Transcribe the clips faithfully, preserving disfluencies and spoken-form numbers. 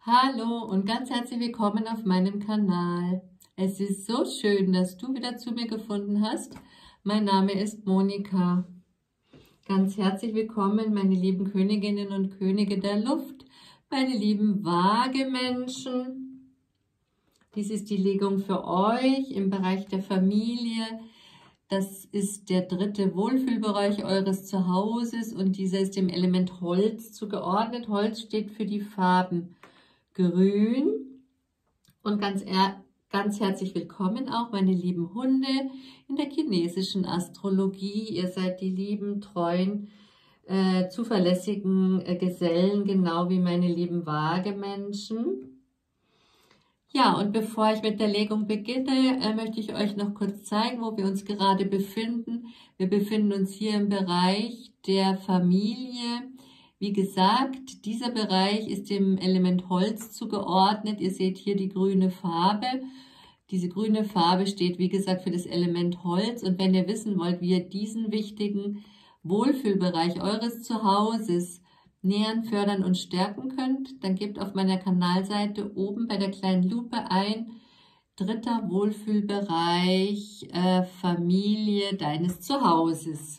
Hallo und ganz herzlich willkommen auf meinem Kanal. Es ist so schön, dass du wieder zu mir gefunden hast. Mein Name ist Monika. Ganz herzlich willkommen, meine lieben Königinnen und Könige der Luft, meine lieben Waagemenschen. Dies ist die Legung für euch im Bereich der Familie. Das ist der dritte Wohlfühlbereich eures Zuhauses und dieser ist dem Element Holz zugeordnet. Holz steht für die Farben Grün und ganz, ganz herzlich willkommen auch meine lieben Hunde in der chinesischen Astrologie. Ihr seid die lieben, treuen, äh, zuverlässigen äh, Gesellen, genau wie meine lieben Waagemenschen. Ja, und bevor ich mit der Legung beginne, äh, möchte ich euch noch kurz zeigen, wo wir uns gerade befinden. Wir befinden uns hier im Bereich der Familie. Wie gesagt, dieser Bereich ist dem Element Holz zugeordnet. Ihr seht hier die grüne Farbe. Diese grüne Farbe steht, wie gesagt, für das Element Holz. Und wenn ihr wissen wollt, wie ihr diesen wichtigen Wohlfühlbereich eures Zuhauses nähern, fördern und stärken könnt, dann gebt auf meiner Kanalseite oben bei der kleinen Lupe ein, dritter Wohlfühlbereich, äh, Familie deines Zuhauses.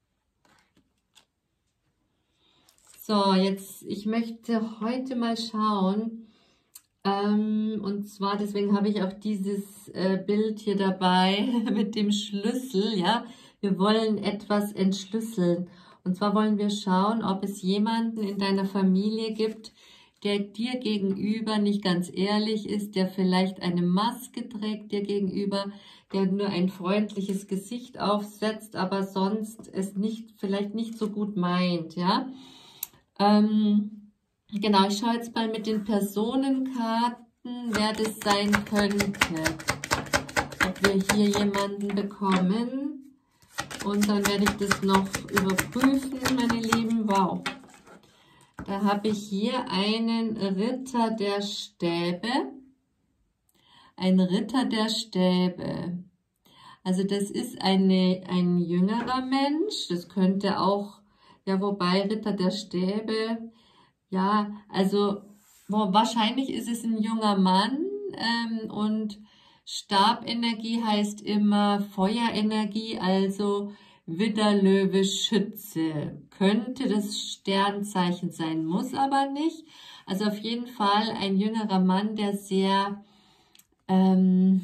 So, jetzt, ich möchte heute mal schauen, ähm, und zwar, deswegen habe ich auch dieses äh, Bild hier dabei mit dem Schlüssel, ja. Wir wollen etwas entschlüsseln. Und zwar wollen wir schauen, ob es jemanden in deiner Familie gibt, der dir gegenüber nicht ganz ehrlich ist, der vielleicht eine Maske trägt dir gegenüber, der nur ein freundliches Gesicht aufsetzt, aber sonst es nicht, vielleicht nicht so gut meint, ja. Ähm, genau, ich schaue jetzt mal mit den Personenkarten, wer das sein könnte. Ob wir hier jemanden bekommen. Und dann werde ich das noch überprüfen, meine Lieben. Wow. Da habe ich hier einen Ritter der Stäbe. Ein Ritter der Stäbe. Also das ist eine, ein jüngerer Mensch. Das könnte auch... Ja, wobei Ritter der Stäbe, ja, also wo, wahrscheinlich ist es ein junger Mann ähm, und Stabenergie heißt immer Feuerenergie, also Widder, Löwe, Schütze. Könnte das Sternzeichen sein, muss aber nicht. Also auf jeden Fall ein jüngerer Mann, der sehr, ähm,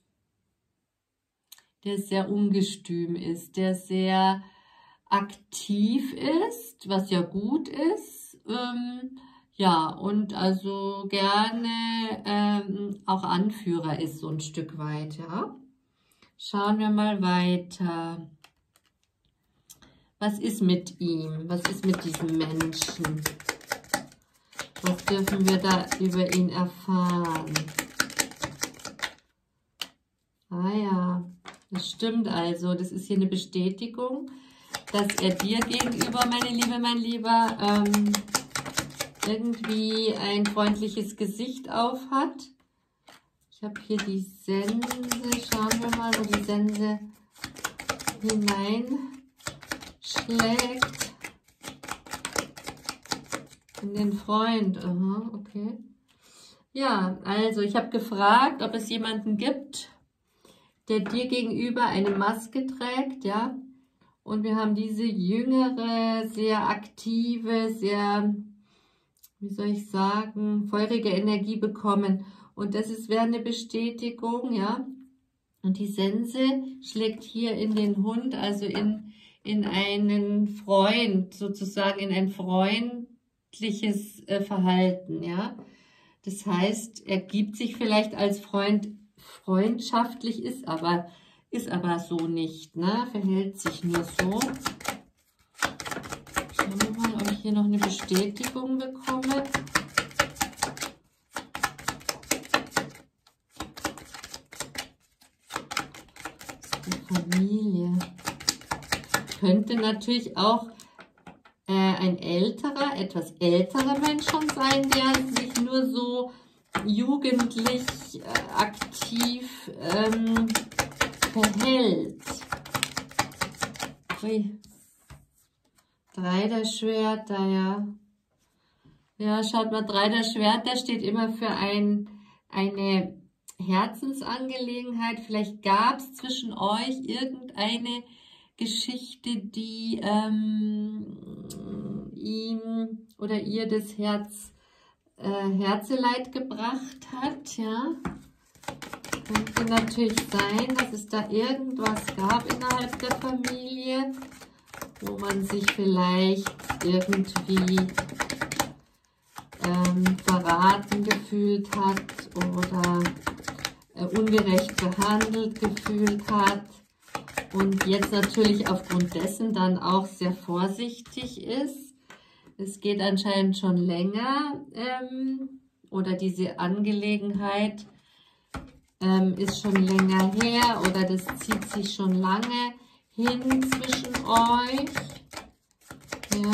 der sehr ungestüm ist, der sehr aktiv ist, was ja gut ist, ähm, ja, und also gerne ähm, auch Anführer ist, so ein Stück weit, ja. Schauen wir mal weiter. Was ist mit ihm? Was ist mit diesem Menschen? Was dürfen wir da über ihn erfahren? Ah ja, das stimmt also, das ist hier eine Bestätigung, dass er dir gegenüber, meine Liebe, mein Lieber, ähm, irgendwie ein freundliches Gesicht auf hat. Ich habe hier die Sense, schauen wir mal, wo die Sense hineinschlägt. In den Freund, aha, okay. Ja, also ich habe gefragt, ob es jemanden gibt, der dir gegenüber eine Maske trägt, ja. Und wir haben diese jüngere, sehr aktive, sehr, wie soll ich sagen, feurige Energie bekommen. Und das ist wäre eine Bestätigung, ja. Und die Sense schlägt hier in den Hund, also in, in einen Freund, sozusagen in ein freundliches äh, Verhalten, ja. Das heißt, er gibt sich vielleicht als Freund freundschaftlich, ist aber... Ist aber so nicht, ne? Verhält sich nur so. Schauen wir mal, ob ich hier noch eine Bestätigung bekomme. Die Familie. Könnte natürlich auch äh, ein älterer, etwas älterer Mensch schon sein, der sich nur so jugendlich äh, aktiv ähm, verhält. Ui. Drei der Schwerter, ja. Ja, schaut mal, drei der Schwerter steht immer für ein, eine Herzensangelegenheit. Vielleicht gab es zwischen euch irgendeine Geschichte, die ähm, ihm oder ihr das Herz, äh, Herzeleid gebracht hat, ja. Könnte natürlich sein, dass es da irgendwas gab innerhalb der Familie, wo man sich vielleicht irgendwie ähm, verraten gefühlt hat oder äh, ungerecht behandelt gefühlt hat und jetzt natürlich aufgrund dessen dann auch sehr vorsichtig ist. Es geht anscheinend schon länger ähm, oder diese Angelegenheit ähm, ist schon länger her oder das zieht sich schon lange hin zwischen euch. Ja.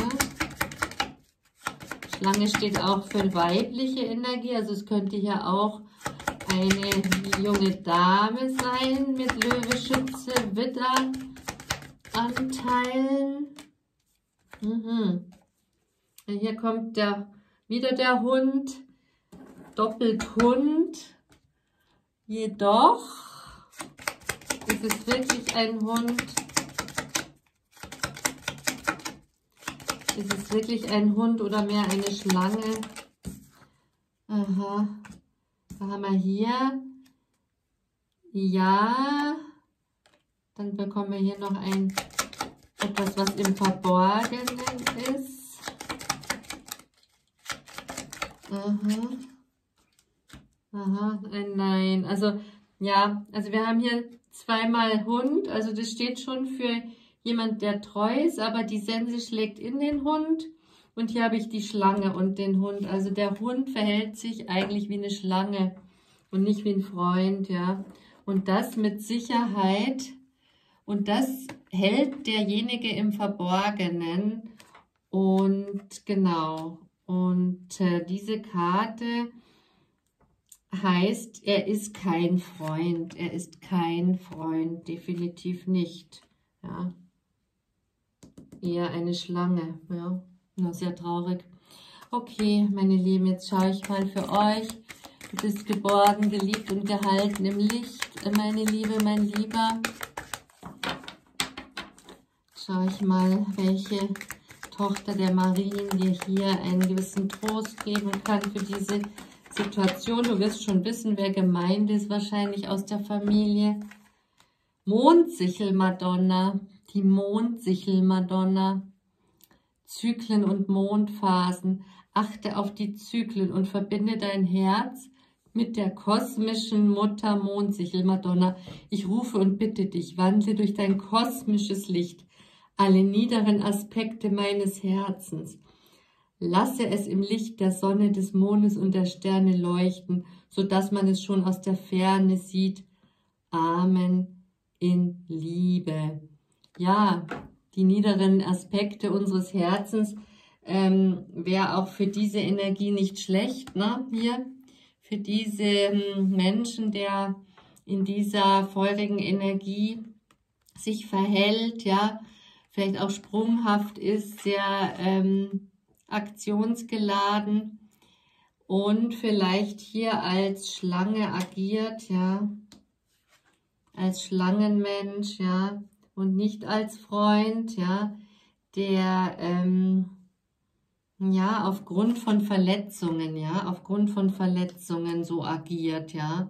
Schlange steht auch für weibliche Energie, also es könnte hier auch eine junge Dame sein mit Löwe, Schütze, Widder Anteilen. Mhm. Hier kommt der, wieder der Hund, doppelt Hund. Jedoch ist es wirklich ein Hund. Ist es wirklich ein Hund oder mehr eine Schlange? Aha. Da haben wir hier. Ja. Dann bekommen wir hier noch ein etwas, was im Verborgenen ist. Aha. Aha. Ein Nein. Also, ja. Also wir haben hier zweimal Hund. Also das steht schon für jemand, der treu ist, aber die Sense schlägt in den Hund und hier habe ich die Schlange und den Hund. Also der Hund verhält sich eigentlich wie eine Schlange und nicht wie ein Freund, ja. Und das mit Sicherheit und das hält derjenige im Verborgenen und genau. Und äh, diese Karte heißt, er ist kein Freund, er ist kein Freund, definitiv nicht, ja. Eher eine Schlange, ja, na, sehr traurig. Okay, meine Lieben, jetzt schaue ich mal für euch. Du bist geborgen, geliebt und gehalten im Licht, meine Liebe, mein Lieber. Schaue ich mal, welche Tochter der Marien dir hier einen gewissen Trost geben kann für diese Situation. Du wirst schon wissen, wer gemeint ist, wahrscheinlich aus der Familie. Mondsichel-Madonna. Die Mondsichel-Madonna, Zyklen und Mondphasen. Achte auf die Zyklen und verbinde dein Herz mit der kosmischen Mutter Mondsichel-Madonna. Ich rufe und bitte dich, wandle durch dein kosmisches Licht alle niederen Aspekte meines Herzens. Lasse es im Licht der Sonne, des Mondes und der Sterne leuchten, sodass man es schon aus der Ferne sieht. Amen in Liebe. Ja, die niederen Aspekte unseres Herzens ähm, wäre auch für diese Energie nicht schlecht, ne? Hier, für diese ähm, Menschen, der in dieser feurigen Energie sich verhält, ja, vielleicht auch sprunghaft ist, sehr ähm, aktionsgeladen und vielleicht hier als Schlange agiert, ja, als Schlangenmensch, ja, und nicht als Freund, ja, der, ähm, ja, aufgrund von Verletzungen, ja, aufgrund von Verletzungen so agiert, ja.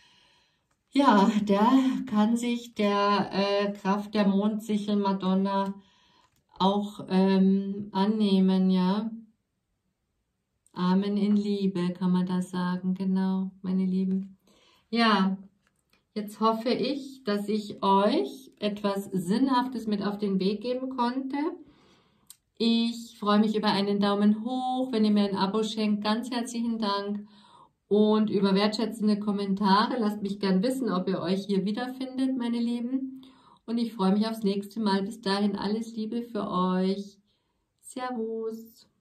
Ja, der kann sich der äh, Kraft der Mondsichel-Madonna auch ähm, annehmen, ja. Amen in Liebe, kann man da sagen, genau, meine Lieben. Ja, jetzt hoffe ich, dass ich euch etwas Sinnhaftes mit auf den Weg geben konnte. Ich freue mich über einen Daumen hoch, wenn ihr mir ein Abo schenkt. Ganz herzlichen Dank. Und über wertschätzende Kommentare. Lasst mich gern wissen, ob ihr euch hier wiederfindet, meine Lieben. Und ich freue mich aufs nächste Mal. Bis dahin alles Liebe für euch. Servus.